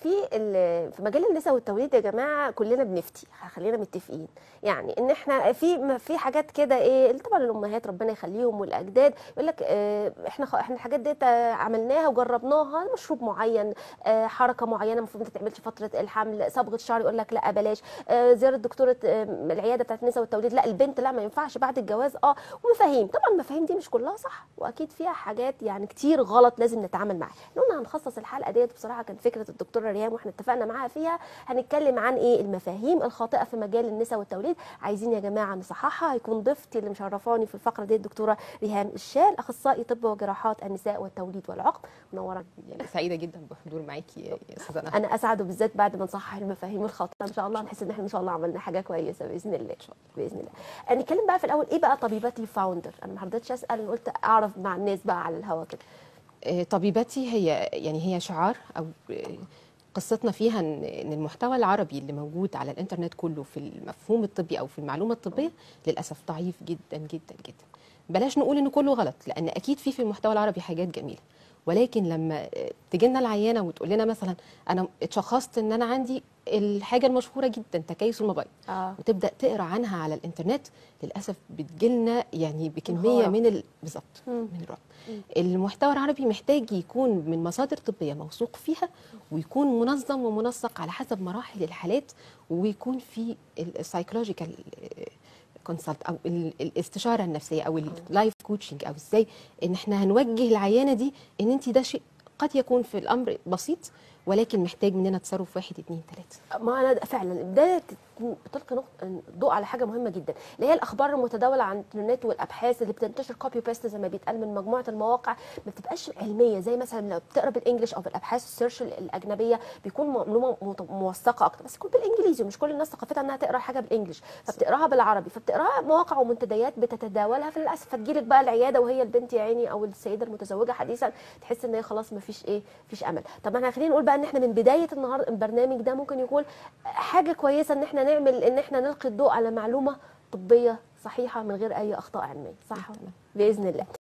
في مجال النساء والتوليد يا جماعه كلنا بنفتي، خلينا متفقين. يعني ان احنا في حاجات كده ايه، طبعا الامهات ربنا يخليهم والاجداد يقول لك احنا الحاجات دي عملناها وجربناها، مشروب معين، حركه معينه المفروض ما تتعملش فتره الحمل، صبغه شعر يقول لك لا بلاش، زياره دكتوره العياده بتاعت النساء والتوليد لا البنت لا ما ينفعش بعد الجواز. ومفاهيم، طبعا المفاهيم دي مش كلها صح، واكيد فيها حاجات يعني كتير غلط لازم نتعامل معاها. قلنا هنخصص الحلقه ديت بصراحه كان فكره الدكتوره ريهام واحنا اتفقنا معاها فيها، هنتكلم عن ايه المفاهيم الخاطئه في مجال النساء والتوليد. عايزين يا جماعه نصححها. هيكون ضيفتي اللي مشرفاني في الفقره دي الدكتوره ريهام الشال، اخصائي طب وجراحات النساء والتوليد والعقم. منوره. يعني سعيده جدا بحضور معاكي يا استاذه نهى. انا اسعد، وبالذات بعد ما نصحح المفاهيم الخاطئه ان شاء الله نحس ان احنا ان شاء الله عملنا حاجه كويسه باذن الله. باذن الله. نتكلم بقى في الاول ايه بقى طبيبتي فاوندر. انا ما رضيتش اسال، قلت اعرف مع الناس بقى على الهوا كده. طبيبتي هي شعار او قصتنا فيها ان المحتوى العربي اللي موجود على الانترنت كله في المفهوم الطبي او في المعلومه الطبيه للاسف ضعيف جدا جدا جدا. بلاش نقول ان كله غلط، لان اكيد في المحتوى العربي حاجات جميله، ولكن لما تجي لنا العيانه وتقول لنا مثلا انا اتشخصت ان انا عندي الحاجه المشهوره جدا تكيس الموبايل، وتبدا تقرا عنها على الانترنت، للاسف بتجيلنا يعني بكميه بالظبط من الرعب. المحتوى العربي محتاج يكون من مصادر طبيه موثوق فيها، ويكون منظم ومنسق على حسب مراحل الحالات، ويكون في السايكولوجيكال كونسلت او الاستشاره النفسيه او اللايف كوتشنج، او ازاي ان احنا هنوجه العيانه دي ان انت ده شيء قد يكون في الامر بسيط، ولكن محتاج مننا تصرف 1 2 3. ما انا فعلا بدايه بتلقي ضوء على حاجه مهمه جدا، اللي هي الاخبار المتداوله عن الانترنت والابحاث اللي بتنتشر كوبي بيست زي ما بيتقال من مجموعه المواقع، ما بتبقاش علميه. زي مثلا لو بتقرا بالانجلش او بالابحاث السيرش الاجنبيه بيكون معلومه موثقه اكتر، بس يكون بالانجليزي، ومش كل الناس ثقافتها انها تقرا حاجه بالانجلش، فبتقراها بالعربي، فبتقراها مواقع ومنتديات بتتداولها، فللاسف فتجيلك بقى العياده وهي البنت يا عيني او السيده المتزوجه حديثا تحس ان هي خلاص ما فيش فيش امل. طب احنا خلينا نقول بقى ان احنا من بدايه البرنامج ده ممكن يكون حاجه كويسه ان احنا نعمل ان احنا نلقي الضوء على معلومه طبيه صحيحه من غير اي اخطاء علميه، صح؟ باذن الله.